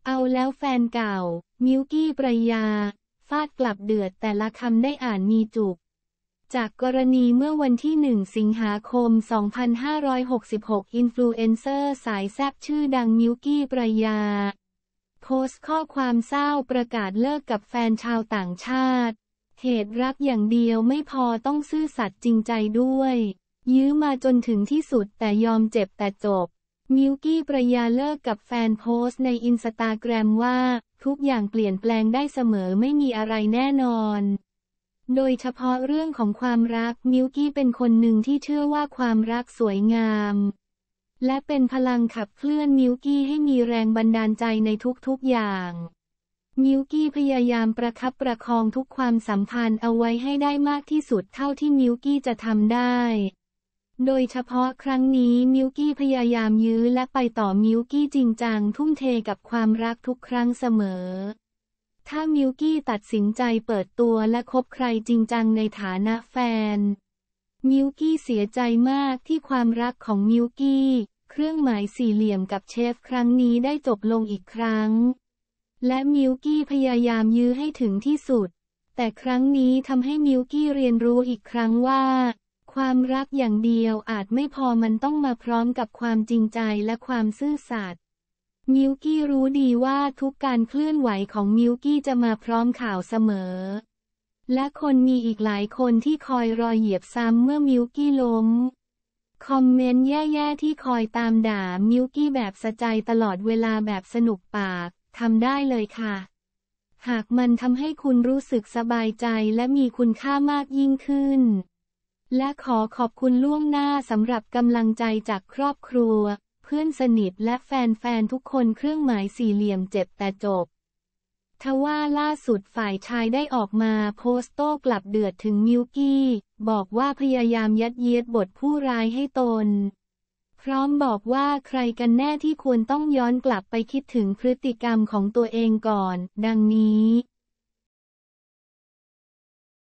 เอาแล้วแฟนเก่ามิวกี้ปรายาฟาดกลับเดือดแต่ละคำได้อ่านมีจุกจากกรณีเมื่อวันที่ 1 สิงหาคม 2566 อินฟลูเอนเซอร์สายแซ่บชื่อดังมิวกี้ปรายาโพสต์ข้อความเศร้าประกาศเลิกกับแฟนชาวต่างชาติเหตุรักอย่างเดียวไม่พอต้องซื่อสัตย์จริงใจด้วยยื้อมาจนถึงที่สุดแต่ยอมเจ็บแต่จบมิวกี้ปรายาเลิกกับแฟนโพสต์ในอินสตาแกรมว่าทุกอย่างเปลี่ยนแปลงได้เสมอไม่มีอะไรแน่นอนโดยเฉพาะเรื่องของความรักมิวกี้เป็นคนหนึ่งที่เชื่อว่าความรักสวยงามและเป็นพลังขับเคลื่อนมิวกี้ให้มีแรงบันดาลใจในทุกๆอย่างมิวกี้พยายามประคับประคองทุกความสัมพันธ์เอาไว้ให้ได้มากที่สุดเท่าที่มิวกี้จะทำได้โดยเฉพาะครั้งนี้มิวกี้พยายามยื้อและไปต่อมิวกี้จริงจังทุ่มเทกับความรักทุกครั้งเสมอถ้ามิวกี้ตัดสินใจเปิดตัวและคบใครจริงจังในฐานะแฟนมิวกี้เสียใจมากที่ความรักของมิวกี้เครื่องหมายสี่เหลี่ยมกับเชฟครั้งนี้ได้จบลงอีกครั้งและมิวกี้พยายามยื้อให้ถึงที่สุดแต่ครั้งนี้ทำให้มิวกี้เรียนรู้อีกครั้งว่าความรักอย่างเดียวอาจไม่พอมันต้องมาพร้อมกับความจริงใจและความซื่อสัตย์มิวกี้รู้ดีว่าทุกการเคลื่อนไหวของมิวกี้จะมาพร้อมข่าวเสมอและคนมีอีกหลายคนที่คอยรอเหยียบซ้ำเมื่อมิวกี้ล้มคอมเมนต์แย่ๆที่คอยตามด่ามิวกี้แบบสะใจตลอดเวลาแบบสนุกปากทำได้เลยค่ะหากมันทำให้คุณรู้สึกสบายใจและมีคุณค่ามากยิ่งขึ้นและขอขอบคุณล่วงหน้าสำหรับกำลังใจจากครอบครัวเพื่อนสนิทและแฟนๆทุกคนเครื่องหมายสี่เหลี่ยมเจ็บแต่จบทว่าล่าสุดฝ่ายชายได้ออกมาโพสต์โต้กลับเดือดถึงมิวกี้บอกว่าพยายามยัดเยียดบทผู้ร้ายให้ตนพร้อมบอกว่าใครกันแน่ที่ควรต้องย้อนกลับไปคิดถึงพฤติกรรมของตัวเองก่อนดังนี้